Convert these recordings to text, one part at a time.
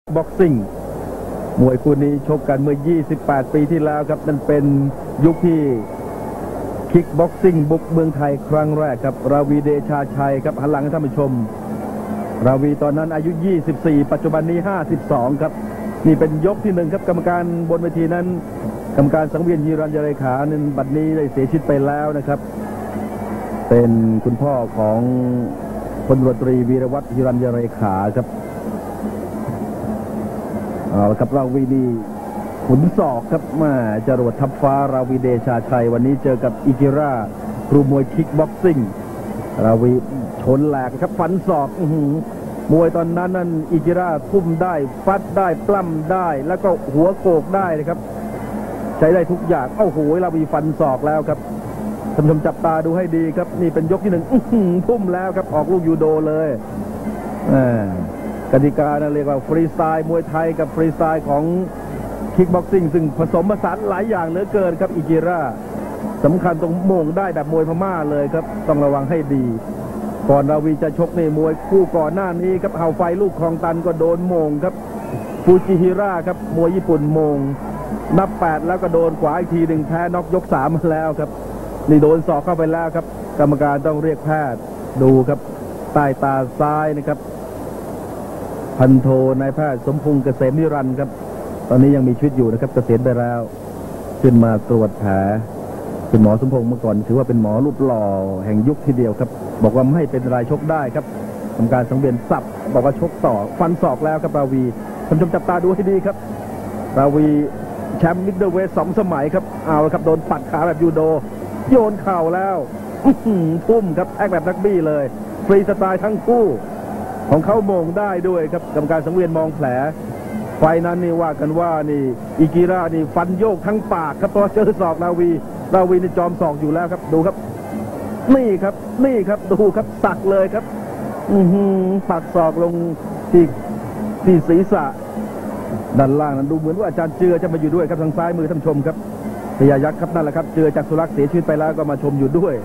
บ็อกซิ่งมวยคู่นี้ชกกันเมื่อ28ปีที่แล้วครับนั่นเป็นยุคที่คิกบ็อกซิ่งบุกเมืองไทยครั้งแรกครับราวีเดชาชัยครับหันหลังให้ท่านผู้ชมราวีตอนนั้นอายุ24ปัจจุบันนี้52ครับนี่เป็นยกที่1ครับกรรมการบนเวทีนั้นกรรมการสังเวียนฮิรัญเรขานั้นบัดนี้ได้เสียชีวิตไปแล้วนะครับเป็นคุณพ่อของพลตำรวจตรีวีรวัฒน์ฮิรัญเรขาครับเอาละครับราวีนี่ขุนศอกครับมาจรวดทัพฟ้าราวีเดชาชัยวันนี้เจอกับอิกิระครูมวยคิกบ็อกซิ่งราวีชนแหลกครับฟันศอกมวยตอนนั้นอิกิระทุ่มได้ฟัดได้ปล้ำได้แล้วก็หัวโขกได้นะครับใช้ได้ทุกอย่างโอ้โหราวีฟันศอกแล้วครับท่านผู้ชมจับตาดูให้ดีครับนี่เป็นยกที่1ทุ่มแล้วครับออกลูกยูโดเลยกติกาเรียกว่าฟรีสไตล์มวยไทยกับฟรีสไตล์ของคิกบ็อกซิ่งซึ่งผสมผสานหลายอย่างเหลือเกินครับอิกิระสำคัญตรงโมงได้แบบมวยพม่าเลยครับต้องระวังให้ดีก่อนราวีจะชกในมวยคู่ก่อนหน้านี้ครับเห่าไฟลูกคลองตันก็โดนโมงครับฟูจิฮิระครับมวยญี่ปุ่นโมงนับ8แล้วก็โดนขวาอีกทีหนึ่งแพ้น็อกยก3มาแล้วครับนี่โดนศอกเข้าไปแล้วครับกรรมการต้องเรียกแพทย์ดูครับใต้ตาซ้ายนะครับพันโทนายแพทย์สมพงษ์เกษมนิรันดร์ครับตอนนี้ยังมีชีวิตอยู่นะครับเกษียณไปแล้วขึ้นมาตรวจแผลคุณหมอสมพงษ์เมื่อก่อนถือว่าเป็นหมอรูปหล่อแห่งยุคทีเดียวครับบอกว่าไม่เป็นไรชกได้ครับทำการสังเวียนสับบอกว่าชกต่อฟันศอกแล้วครับราวีท่านผู้ชมจับตาดูให้ดีครับราวีแชมป์มิดเดิลเวท2 สมัยครับเอาละครับโดนปัดขาแบบยูโดโยนเข่าแล้วทุ่มครับแท็กแบบนักบี้เลยฟรีสไตล์ทั้งคู่ของเขาโมงได้ด้วยครับกรรมการสังเวียนมองแผลไฟนั้นนี่ว่ากันว่านี่อิกิระนี่ฟันโยกทั้งปากครับเพราะเจอศอกราวีนี่จอมศอกอยู่แล้วครับดูครับนี่ครับดูครับสักเลยครับปักศอกลงที่ศีรษะด้านล่างนั้นดูเหมือนว่าอาจารย์เจือจะมาอยู่ด้วยครับทางซ้ายมือท่านชมครับพญายักษ์ครับนั่นแหละครับเจือจากสุรักษ์เสียชีวิตไปแล้วก็มาชมอยู่ด้วย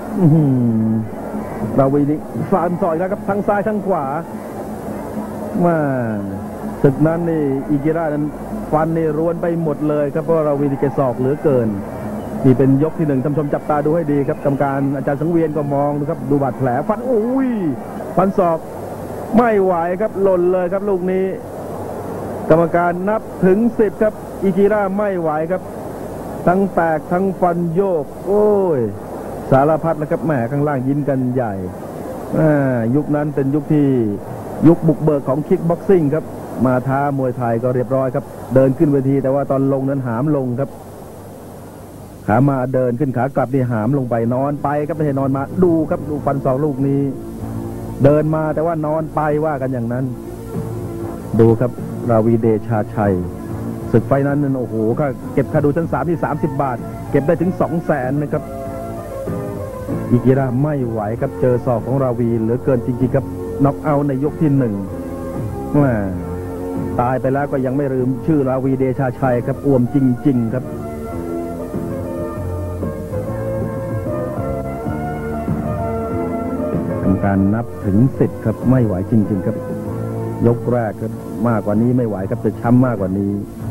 ราวีนี่ฟันศอกแล้วครับทั้งซ้ายทั้งขวามาศึกนั้นนี่อิกิระนั้นฟันนี่รวนไปหมดเลยครับเพราะราวีนี่แกศอกเหลือเกินนี่เป็นยกที่1ท่านผู้ชมจับตาดูให้ดีครับกรรมการอาจารย์สังเวียนก็มองดูครับดูบาดแผลฟันฟันศอกไม่ไหวครับหล่นเลยครับลูกนี้กรรมการนับถึง10ครับอิกิระไม่ไหวครับทั้งแตกทั้งฟันโยกโอ้ยสารพัดนะครับแหมข้างล่างยิ้มกันใหญ่ยุคนั้นเป็นยุคที่ยุคบุกเบิกของคิกบ็อกซิ่งครับมาท้ามวยไทยก็เรียบร้อยครับเดินขึ้นเวทีแต่ว่าตอนลงนั้นหามลงครับขามาเดินขึ้นขากลับนี่หามลงไปนอนไปครับไม่ใช่นอนมาดูครับดูฟันศอกลูกนี้เดินมาแต่ว่านอนไปว่ากันอย่างนั้นดูครับราวีเดชาชัยศึกไฟนั้นโอ้โหก็เก็บค่าดูชั้น3ที่30 บาทเก็บได้ถึง200,000นะครับอิกิระไม่ไหวครับเจอศอกของราวีเหลือเกินจริงๆครับน็อกเอาท์ในยกที่1ตายไปแล้วก็ยังไม่ลืมชื่อราวีเดชาชัยครับอ่วมจริงๆครับเป็นการนับถึง10ครับไม่ไหวจริงๆครับยกแรกครับมากกว่านี้ไม่ไหวครับจะช้ำมากกว่านี้